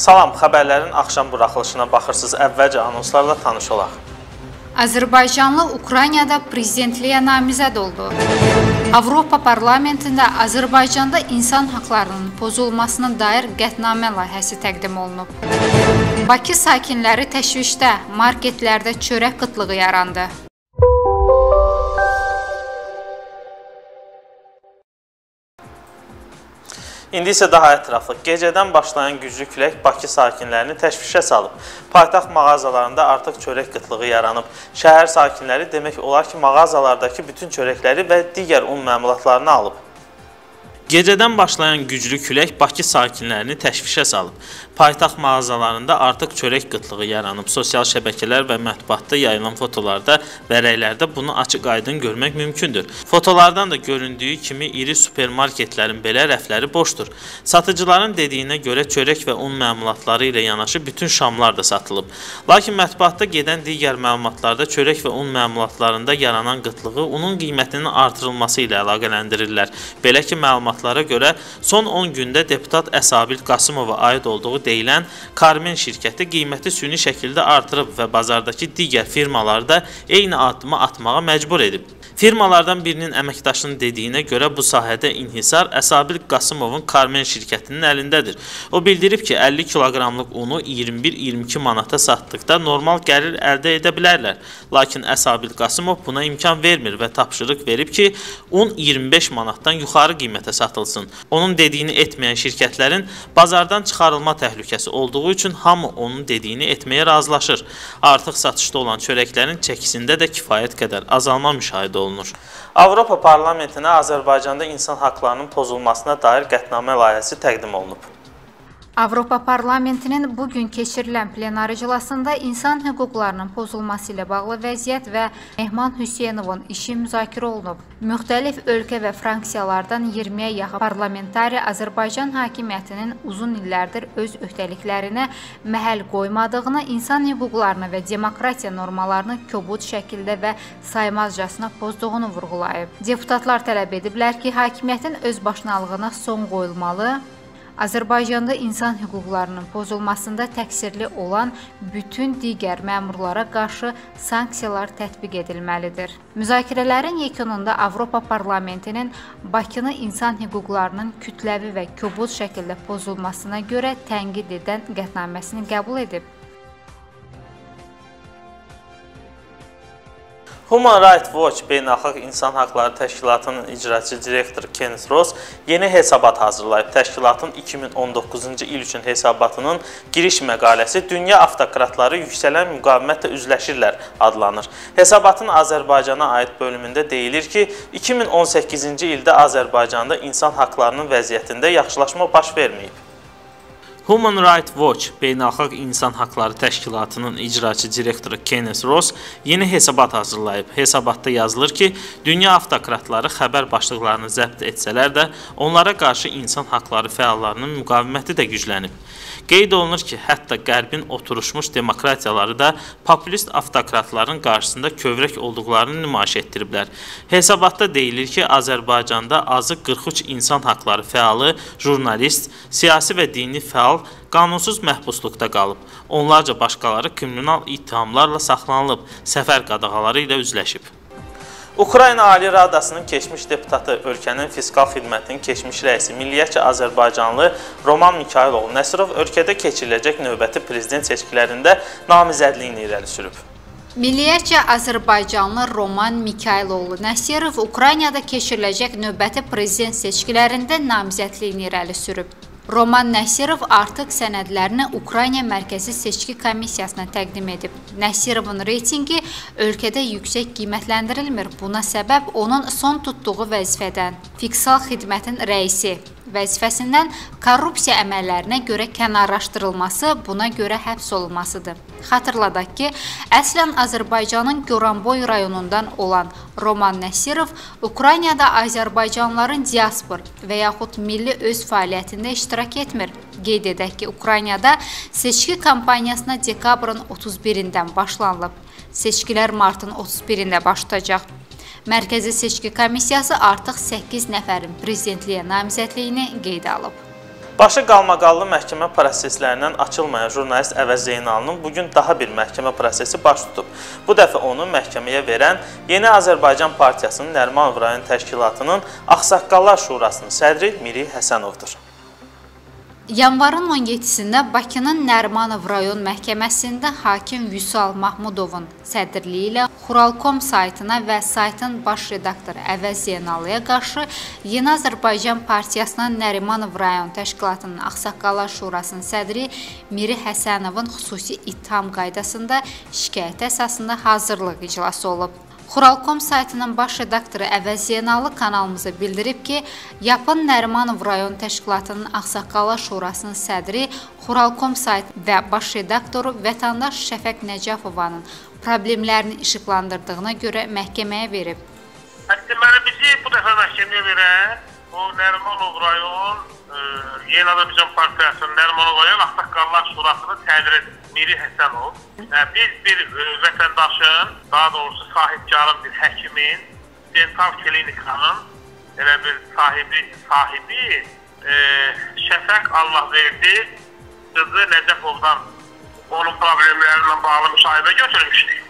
Salam, xəbərlərin axşam buraxılışına baxırsınız. Əvvəlcə anonslarla tanış olaq. Azərbaycanlı Ukraynada prezidentliyə namizəd oldu. Avropa Parlamentində Azərbaycanda insan haqlarının pozulmasına dair qətnamə layihəsi təqdim olunub. Bakı sakinləri təşvişdə, marketlərdə çörək qıtlığı yarandı. İndi isə daha ətraflı. Gecədən başlayan güclü külək Bakı sakinlərini təşvişə salıb. Paytaxt mağazalarında artıq çörək qıtlığı yaranıb. Şəhər sakinləri demək olar ki, mağazalardakı bütün çörəkləri və digər un məmulatlarını alıb. Gecədən başlayan güclü külək Bakı sakinlərini təşvişə salıb. Paytaxt mağazalarında artıq çörək qıtlığı yaranıb. Sosial şəbəkələr və mətbuatda yayılan fotolarda və rəylərdə bunu açıq-aydın görmək mümkündür. Fotolardan da göründüyü kimi iri supermarketlərin belə rəfləri boşdur. Satıcıların dediyinə görə çörək və un məmulatları ilə yanaşı bütün şamlar da satılıb. Lakin mətbuatda gedən digər məlumatlarda çörək və un məmulatlarında yaranan qıtlığı unun qiymətinin artırılması ilə əlaqələndirirlər. Belə ki, məlumatlara görə son 10 gündə deputat Əsabil Qasımova aid olduğu deyilən Karmen şirkəti qiyməti süni şəkildə artırıb və bazardakı digər firmaları da eyni addımı atmağa məcbur edib. Firmalardan birinin əməkdaşının dediyinə görə bu sahədə inhisar Əsabil Qasımovun Karmen şirkətinin əlindədir. O bildirib ki, 50 kiloqramlıq unu 21-22 manata satdıqda normal gəlir əldə edə bilərlər. Lakin Əsabil Qasımov buna imkan vermir və tapşırıq verib ki, un 25 manatdan yuxarı qiymətə satılsın. Onun dediyini etməyən şirkətlərin bazardan çıxarılma təhlükəsi olduğu üçün hamı onun dediyini etməyə razılaşır. Artıq satışda olan çörəklərin çəkisində də kifayət qədər azalma müşahidə olunur. Avropa Parlamentinə Azərbaycanda insan haqlarının pozulmasına dair qətnamə layihəsi təqdim olunub. Avropa Parlamentinin bugün keçirilən plenar iclasında insan hüquqlarının pozulması ilə bağlı vəziyyət və Mehman Hüseynovun işi müzakirə olunub. Müxtəlif ölkə və fraksiyalardan 20-yə yaxın parlamentari Azərbaycan hakimiyyətinin uzun illərdir öz öhdəliklərinə məhəl qoymadığını, insan hüquqlarını və demokratiya normalarını kobud şəkildə və saymazcasına pozduğunu vurğulayıb. Deputatlar tələb ediblər ki, hakimiyyətin özbaşınalığına son qoyulmalı, Azərbaycanda insan hüquqlarının pozulmasında təqsirli olan bütün digər məmurlara qarşı sanksiyalar tətbiq edilməlidir. Müzakirələrin yekununda Avropa Parlamentinin Bakını insan hüquqlarının kütləvi və kobud şəkildə pozulmasına görə tənqid edən qətnaməsini qəbul edib. Human Rights Watch Beynəlxalq İnsan Haqları Təşkilatının icraçı direktoru Kenneth Ross yeni hesabat hazırlayıb. Təşkilatın 2019-cu il üçün hesabatının giriş məqaləsi Dünya Avtokratları yüksələn müqavimətlə üzləşirlər adlanır. Hesabatın Azərbaycana aid bölümündə deyilir ki, 2018-ci ildə Azərbaycanda insan haqlarının vəziyyətində yaxşılaşma baş verməyib. Human Rights Watch Beynəlxalq İnsan Haqları Təşkilatının icraçı direktoru Kenneth Ross yeni hesabat hazırlayıb. Hesabatda yazılır ki, dünya avtokratları xəbər başlıqlarını zəbt etsələr də, onlara qarşı insan haqları fəallarının müqaviməti də güclənib. Qeyd olunur ki, hətta Qərbin oturuşmuş demokratiyaları da populist avtokratların qarşısında kövrək olduqlarını nümayiş etdiriblər. Hesabatda deyilir ki, Azərbaycanda azı 43 insan haqları fəalı, jurnalist, siyasi və dini fəal qanunsuz məhbusluqda qalıb. Onlarca başqaları kriminal ittihamlarla saxlanılıb, səfər qadağaları ilə üzləşib. Ukrayna Ali Radasının keçmiş deputatı, ölkənin fiskal xidmətinin keçmiş rəisi, milliyyətcə Azərbaycanlı Roman Mikayılov Nəsirov ölkədə keçiriləcək növbəti prezident seçkilərində namizədliyini irəli sürüb. Milliyyətcə Azərbaycanlı Roman Mikayılov Nəsirov Ukraynada keçiriləcək növbəti prezident seçkilərində namizədliyini irəli sürüb. Roman Nəsirov artıq sənədlərini Ukrayna Mərkəzi Seçki Komissiyasına təqdim edib. Nəsirovun reytingi ölkədə yüksək qiymətləndirilmir. Buna səbəb onun son tutduğu vəzifədən, fiskal xidmətin rəisi vəzifəsindən korrupsiya əməllərinə görə kənarlaşdırılması, buna görə həbs olunmasıdır. Xatırladaq ki, əslən Azərbaycanın Goranboy rayonundan olan Roman Nəsirov Ukraynada Azərbaycanlıların diaspor və yaxud milli öz fəaliyyətində iştirak etmir. Qeyd edək ki, Ukraynada seçki kampaniyasına dekabrın 31-dən başlanılıb. Seçkilər martın 31-də baş tutacaq. Mərkəzi Seçki Komissiyası artıq 8 nəfərin prezidentliyə namizədliyini qeydə alıb. Başı qalmaqallı məhkəmə proseslərindən açılmayan jurnalist Əvəz Zeynalının bugün daha bir məhkəmə prosesi baş tutub. Bu dəfə onu məhkəməyə verən Yeni Azərbaycan Partiyasının Nərimanov rayon təşkilatının Ağsaqqallar Şurasının sədri Miri Həsənovdur. Yanvarın 17-sində Bakının Nərimanov rayon məhkəməsində hakim Vüsal Mahmudovun sədrliyi ilə Xuralkom saytına və saytın baş redaktoru Əvəz Zeynalıya qarşı Yeni Azərbaycan Partiyasının Nərimanov rayon təşkilatının Ağsaqqallar Şurasının sədri Miri Həsənovun xüsusi ittiham qaydasında şikayət əsasında hazırlıq iclası olub. Xuralkom saytının baş redaktoru Əvəz Zeynalı kanalımıza bildirib ki, Yapın Nərimanov rayon təşkilatının Ağsaqqallar Şurasının sədri Xuralkom sayt və baş redaktoru vətəndaş Şəfəq Nəcəfovanın problemlərini işıqlandırdığına görə məhkəməyə verib. Deməli, bizi bu dəfə məhkəməyə verən o Nərimanov rayon Yeni Azərbaycan Partiyasının Nərimanov rayon Ağsaqqallar Şurasının sədri Miri Həsənov. Biz bir vətəndaşın, daha doğrusu sahibkarın, bir həkimin, dental klinikanın elə bir sahibi Şəfəq Allahverdi qızı Nəcəfovdan onun problemlərindən bağlı müsahibə götürmüşdük.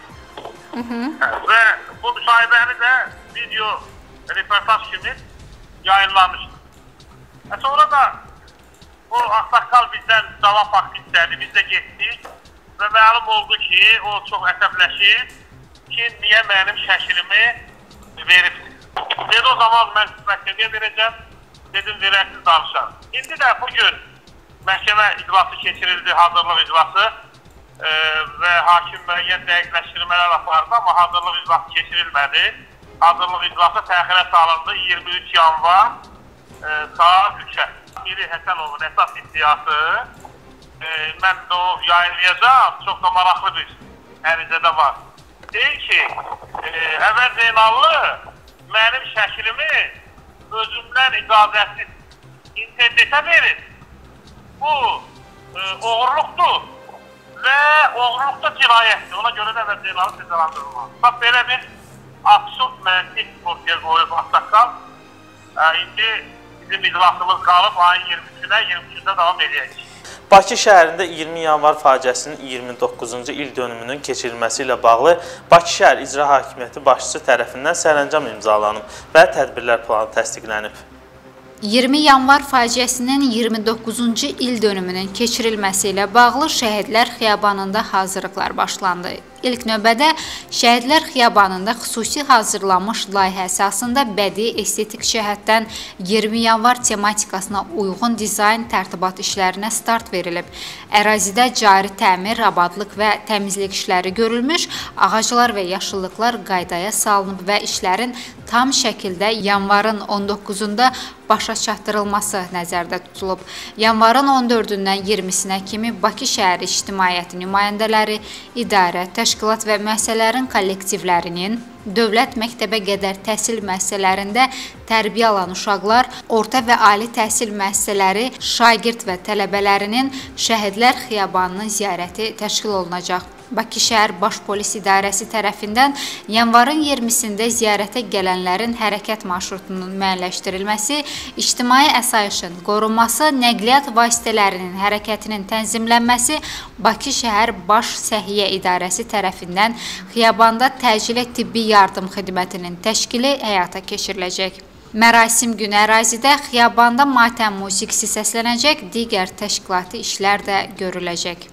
Və bu müsahibəni də video reportaj kimi yayınlanmışdır. Sonra da o Ağsaqqal bizdən cavab haqqı istədi, biz də getdik və məlum oldu ki, o çox əsəbləşib ki, niyə mənim şəklimi veribsiniz. Dedi, o zaman mən məhkəməyə verəcəm, dedim, verərsiz danışam. İndi də bugün məhkəmə iclası keçirildi, hazırlıq iclası və hakim müəyyən dəqiqləşdirmələr apardı, amma hazırlıq iclası keçirilmədi. Hazırlıq iclası təxirə salındı 23 yanvar saat 3-ə. Miri Həsənovun əsas iddiası, mən də o yayınlayacağım, çox da maraqlı bir ərizədə var. Deyir ki, Əvəz Zeynallı mənim şəklimi özümdən icazəsiz internetə verir. Bu oğurluqdur və oğurluqda cinayətdir. Ona görə də Əvəz Zeynallı cəzalandırılmalı. Bax, belə bir absurd məntiq ortaya qoyub Ağsaqqal. İndi bizim iclasımız qalıb ayın 23-də davam edəcək. Bakı şəhərində 20 yanvar faciəsinin 29-cu il dönümünün keçirilməsi ilə bağlı Bakı şəhər İcra Hakimiyyəti başçısı tərəfindən sərəncam imzalanıb və tədbirlər planı təsdiqlənib. 20 yanvar faciəsinin 29-cu il dönümünün keçirilməsi ilə bağlı Şəhidlər Xiyabanında hazırlıqlar başlandı. İlk növbədə Şəhidlər Xiyabanında xüsusi hazırlanmış layihə əsasında bədii estetik cəhətdən 20 yanvar tematikasına uyğun dizayn tərtibat işlərinə start verilib. Ərazidə cari təmir, abadlıq və təmizlik işləri görülmüş, ağaclar və yaşıllıqlar qaydaya salınıb və işlərin tam şəkildə yanvarın 19-unda başa çatdırılması nəzərdə tutulub. Yanvarın 14-dən 20-sinə kimi Bakı şəhəri ictimaiyyəti nümayəndələri, idarə, təşkilat və müəssisələrin kollektivlərinin, dövlət məktəbə qədər təhsil müəssisələrində tərbiyə alan uşaqlar, orta və ali təhsil müəssisələri, şagird və tələbələrinin Şəhidlər Xiyabanının ziyarəti təşkil olunacaq. Bakı şəhər Baş Polis İdarəsi tərəfindən yanvarın 20-sində ziyarətə gələnlərin hərəkət marşrutunun müəyyənləşdirilməsi, ictimai əsayişin qorunması, nəqliyyat vasitələrinin hərəkətinin tənzimlənməsi Bakı şəhər Baş Səhiyyə İdarəsi tərəfindən xiyabanda təcili tibbi yardım xidmətinin təşkili həyata keçiriləcək. Mərasim günü ərazidə xiyabanda matəm musiqisi səslənəcək, digər təşkilati işlər də görüləcək.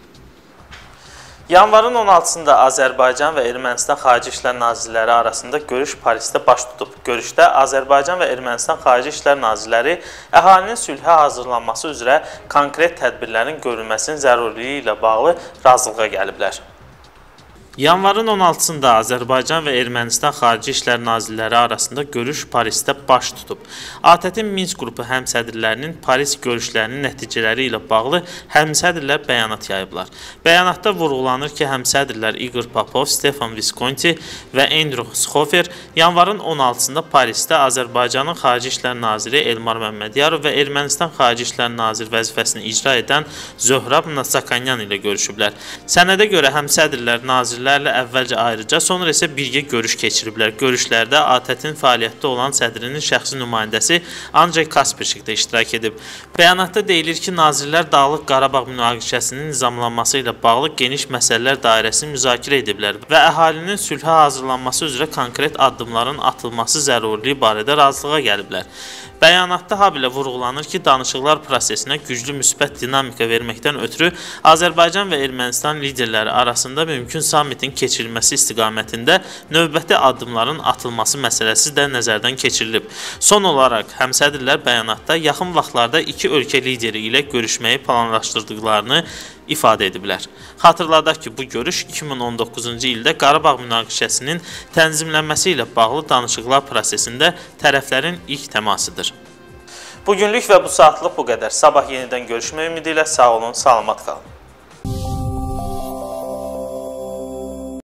Yanvarın 16-sında Azərbaycan və Ermənistan Xarici İşlər Nazirləri arasında görüş Parisdə baş tutub. Görüşdə Azərbaycan və Ermənistan Xarici İşlər Nazirləri əhalinin sülhə hazırlanması üzrə konkret tədbirlərin görülməsinin zəruriliyi ilə bağlı razılığa gəliblər. Yanvarın 16-sında Azərbaycan və Ermənistan Xarici İşlər Nazirləri arasında görüş Parisdə baş tutub. ATƏT-in Minsk qrupu həmsədrlərinin Paris görüşlərinin nəticələri ilə bağlı həmsədrlər bəyanat yayıblar. Bəyanatda vurğulanır ki, həmsədrlər Igor Popov, Stefan Viskonti və Andrew Schofer yanvarın 16-sında Parisdə Azərbaycanın Xarici İşlər Naziri Elmar Məmmədiyarov və Ermənistan Xarici İşlər Naziri vəzifəsini icra edən Zöhrab Nasakanyan ilə görüşüblər. Sənədə görə həmsədrlər nazirlər nazirlərlə əvvəlcə ayrıca, sonra isə birgə görüş keçiriblər. Görüşlərdə ATƏT-in fəaliyyətdə olan sədrinin şəxsi nümayəndəsi Andrey Kasperşik də iştirak edib. Bəyanatda deyilir ki, nazirlər Dağlıq Qarabağ münaqişəsinin nizamlanması ilə bağlı geniş məsələlər dairəsini müzakirə ediblər və əhalinin sülhə hazırlanması üzrə konkret addımların atılması zəruriliyi barədə razılığa gəliblər. Bəyanatda habelə vurğulanır ki, danışıqlar prosesinə güclü müsbət dinamika verməkdən ötürü Azərbaycan və Ermənistan liderləri arasında mümkün sammitin keçirilməsi istiqamətində növbəti addımların atılması məsələsi də nəzərdən keçirilib. Son olaraq, həmsədrlər bəyanatda yaxın vaxtlarda iki ölkə lideri ilə görüşməyi planlaşdırdıqlarını ifadə ediblər. Xatırladaq ki, bu görüş 2019-cu ildə Qarabağ münaqişəsinin tənzimlənməsi ilə bağlı danışıqlar prosesində tərəflərin ilk təmasıdır. Bugünlük və bu saatlıq bu qədər. Sabah yenidən görüşmək ümidi ilə sağ olun, salamat qalın.